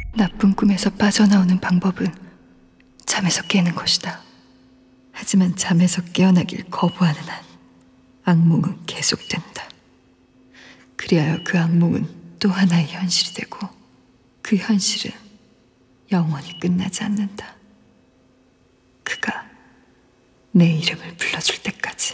나쁜 꿈에서 빠져나오는 방법은 잠에서 깨는 것이다. 하지만 잠에서 깨어나길 거부하는 한 악몽은 계속된다. 그리하여 그 악몽은 또 하나의 현실이 되고 그 현실은 영원히 끝나지 않는다. 그가 내 이름을 불러줄 때까지.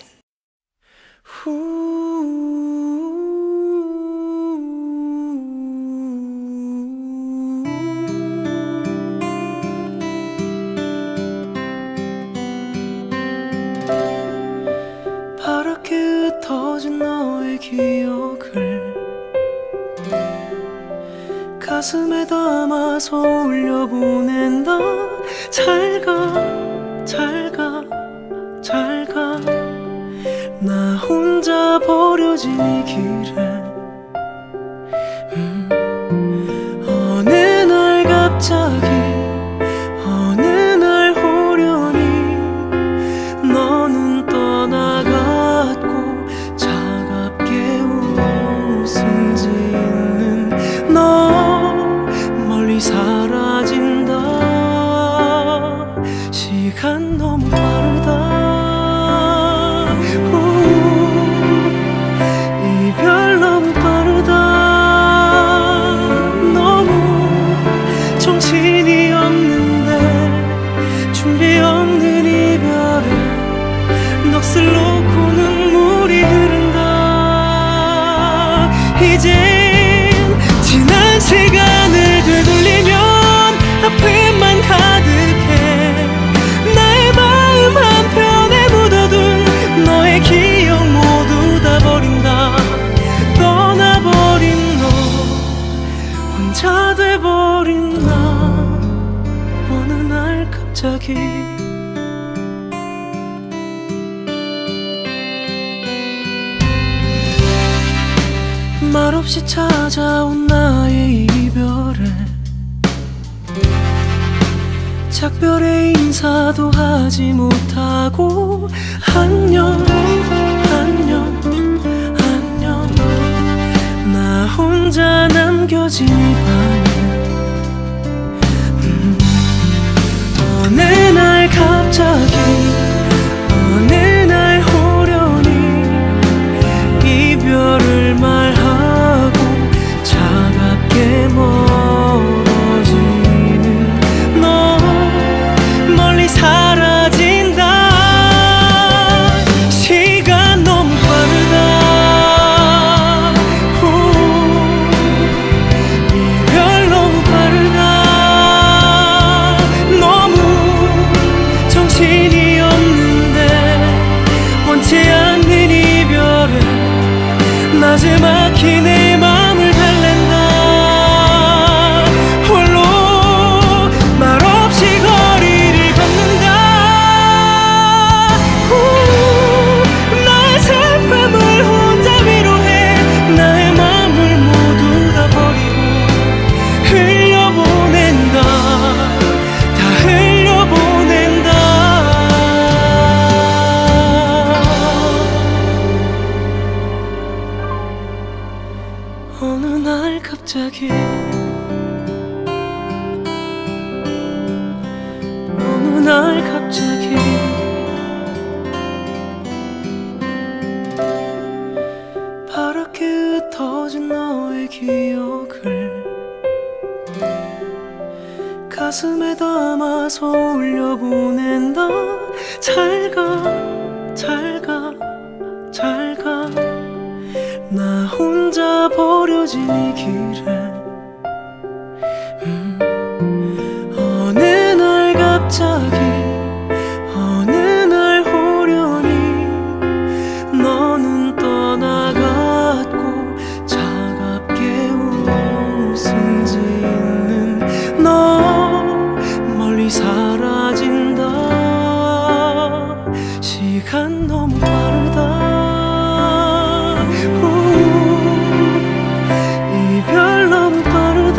파랗게 흩어진 너의 기억을 가슴에 담아서 올려보낸다. 잘가 잘가 잘가. 나 혼자 버려진 이 길에 어느 날 갑자기 어느 날 호련히 너는 떠나갔고 차갑게 웃음 짓는 너 멀리 사라진다. 시간 너무 빠르다. 이별 너무 빠르다. 너무 정신이 없는데 준비 없는 이별에 넋을 놓고 눈물이 흐른다. 이젠 지난 시간을 되돌리면 아픔만 가득해. 나의 마음 한편에 묻어둔 너의 기억 모두 다 버린다. 떠나버린 너 혼자 돼버린 나 어느 날 갑자기 말없이 찾아온 나의 이별에 작별의 인사도 하지 못하고 안녕 안녕 안녕. 나 혼자 남겨진 이 밤에 어느 날 갑자기 어느 날 호련히 이별을 말하고 차갑게 멀어지는 너 멀리 사라진다. 시간 너무 빠르다. 이별 너무 빠르다. 너무 정신이 없는데 원치 않는 이별에 마지막히 내 맘을 달랜다. 홀로 말없이 거리를 걷는다. 나의 슬픔을 혼자 위로해. 나의 맘을 모두 다 버리고 흘려보낸다. 다 흘려보낸다. 어느 날 갑자기 어느 날 갑자기 파랗게 흩어진 너의 기억을 가슴에 담아서 올려보낸다. 잘가 잘가 잘가. 나 혼자 버려진 이 길에 어느 날 갑자기 어느 날 호련히 너는 떠나갔고 차갑게 웃음 짓는 너 멀리 사라진다. 시간 너무 빠르다. 이별 너무 빠르다.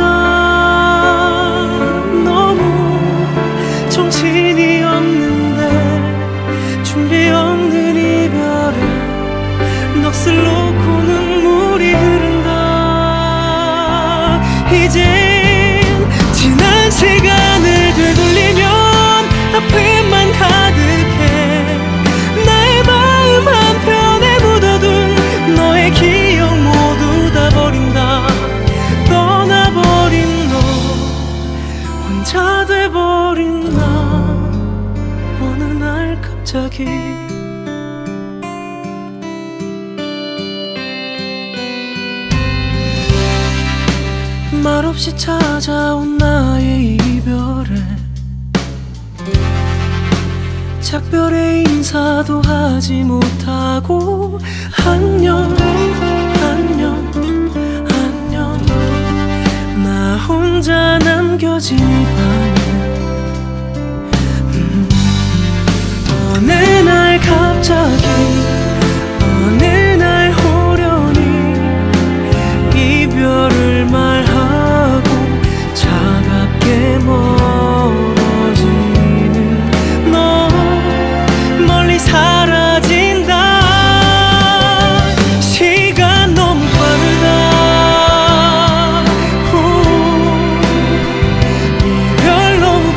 너무 정신이 없는데 준비 없는 이별에 넋을 놓고 눈물이 흐른다. 이젠 말없이 찾아온 나의 이별에 작별의 인사도 하지 못하고 안녕 안녕 안녕 나 혼자 남겨진 이 밤에 어느 날 갑자기 어느 날 호련히 이별을 말하고 차갑게 멀어지는 너 멀리 사라진다. 시간 너무 빠르다. 이별 너무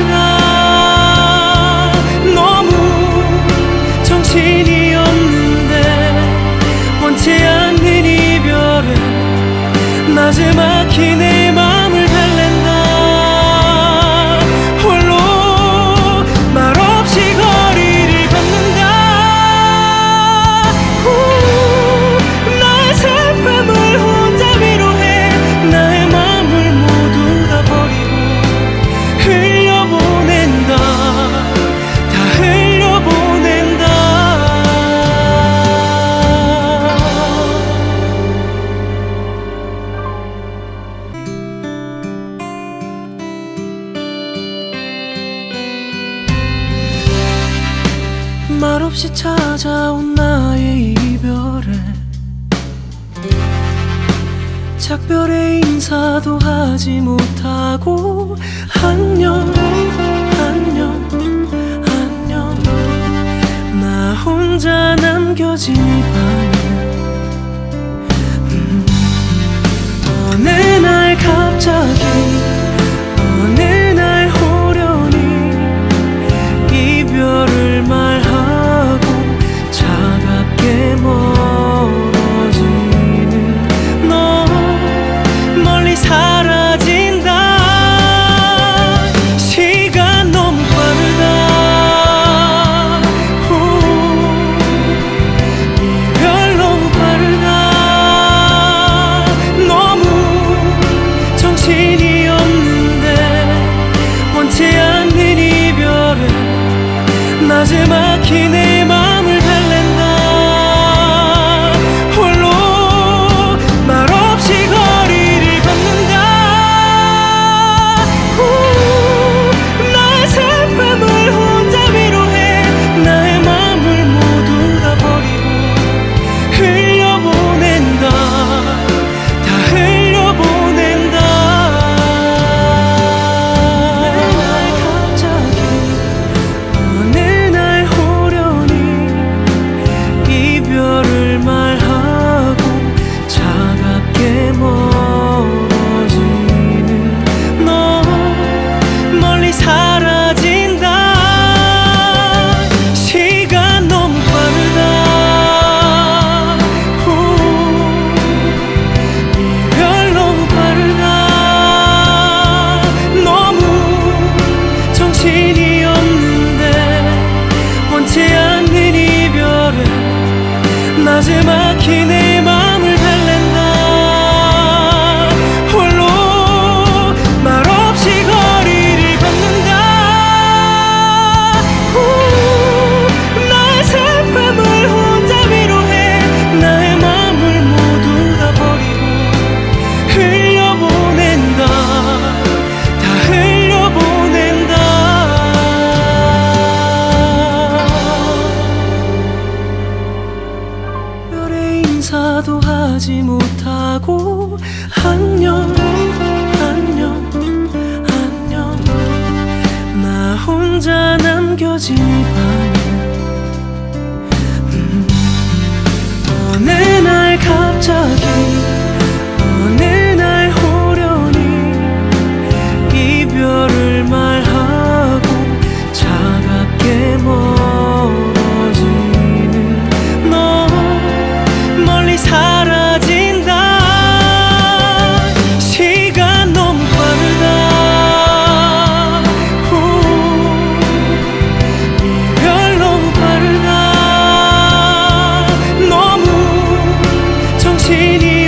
빠르다. 너무 정신이 없는데 원치 않는 이별에 나지막히 내 맘을 달랜다. 홀로 말없이 거리를 걷는다. 나의 슬픔을 혼자 위로해 나의 맘을 모두 다 버리고 흘려보낸다. 다 흘려보낸다. 말없이 찾아온 나의 이별에 작별의 인사도 하지 못하고 안녕 안녕 안녕 나 혼자 남겨진 이 밤에 어느 날 갑자기 어느 날 호련히 이별을 말하고 차갑게 멀어지는 너 멀리 사라진다. 시간 너무 빠르다. 이별 너무 빠르다. 너무 정신이 없는데 원치 않는 이별에 나지막히 내 맘을 달랜다. 홀로 말없이 거리를 걷는다. 나의 슬픔을 혼자 위로해 나의 맘을 모두 다 버리고 흘려보낸다. 다 흘려보낸다. 날 갑자기 어느 날 호련히 이별을 말하고 차갑게 멀어지는 너 멀리 사라진다. 시간 너무 빠르다. 이별 너무 빠르다. 너무 정신이 없는데 원치 않는 이별에 나지막히 내 맘을 달랜다. 홀로 말없이 거리를 걷는다. 나의 슬픔을 혼자 위로해 나의 맘을 모두 다 버리고 흘려보낸다. 다 흘려보낸다. 별의 인사도 하지 못하고 안녕 안녕 안녕 나 혼자 남겨진 이 밤에 어느 날 갑자기 어느 날 호련히 이별을 말하고 차갑게 멀어지는 너 멀리 사라진다. 시간 너무 빠르다. 이별 너무 빠르다. 너무 정신이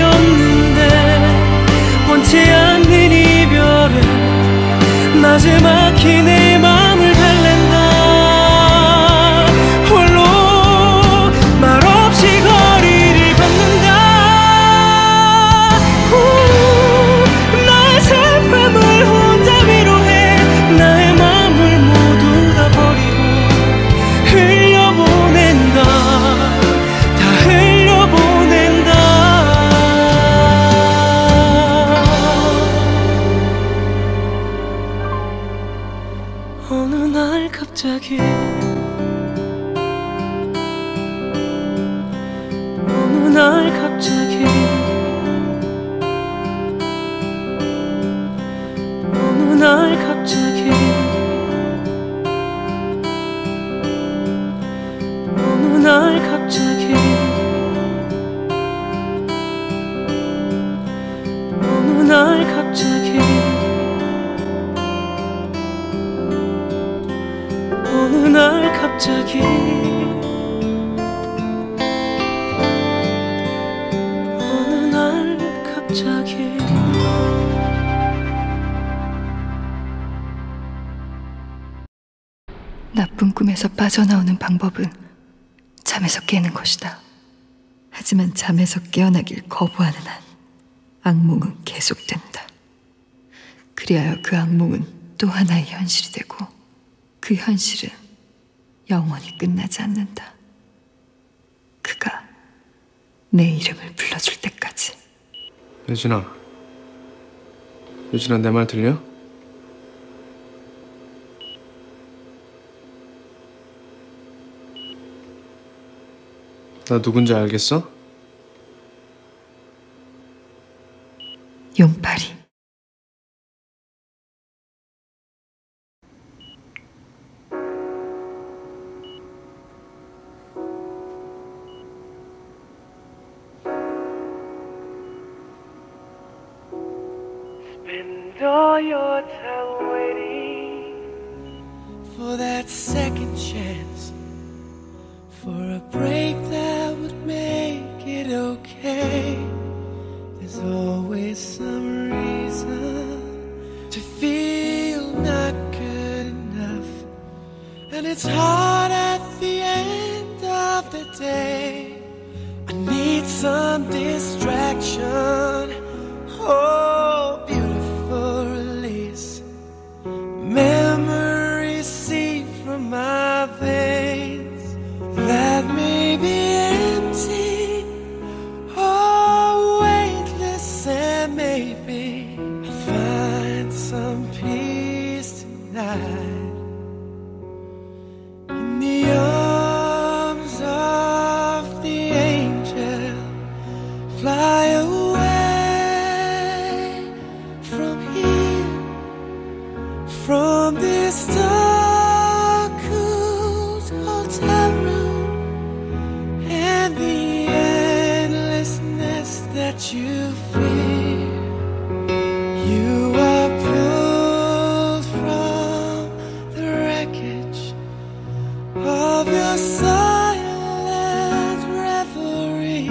꿈에서 빠져나오는 방법은 잠에서 깨는 것이다. 하지만 잠에서 깨어나길 거부하는 한 악몽은 계속된다. 그리하여 그 악몽은 또 하나의 현실이 되고 그 현실은 영원히 끝나지 않는다. 그가 내 이름을 불러줄 때까지. 유진아, 내 말 들려? 나 누군지 알겠어? 용팔이. Spend all your time waiting for that second chance, for a break that would make it okay. There's always some reason to feel not good enough, and it's hard at the end of the day. I need some distraction. Oh, beautiful release. Memories seep from my veins that may be empty, oh, weightless, and maybe I'll find some peace tonight in the arms of the angel. Fly away from this dark, cool hotel room and the endlessness that you fear. You are pulled from the wreckage of your silent reverie.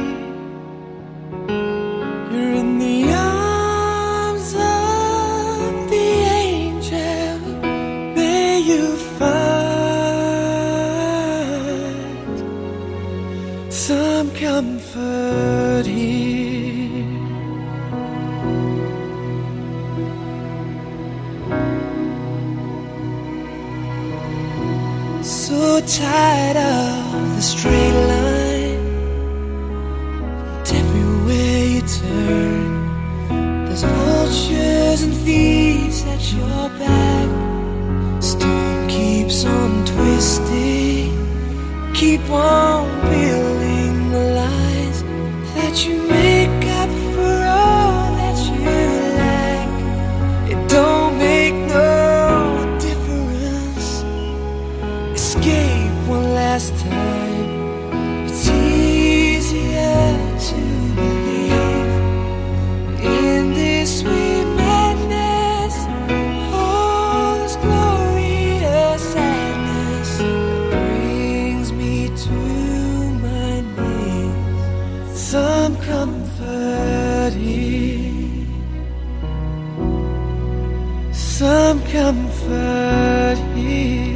You're in the arms of the angel. You find some comfort here. So tired of the straight line, and everywhere you turn there's vultures and thieves at your back. Storm keeps on twisting, keep on building the lies that you make up for all that you lack. It don't make no difference. Escape one last time. It's easier to believe in this sweet madness. All this glorious sadness that brings me to my knees. Some comfort here, some comfort here.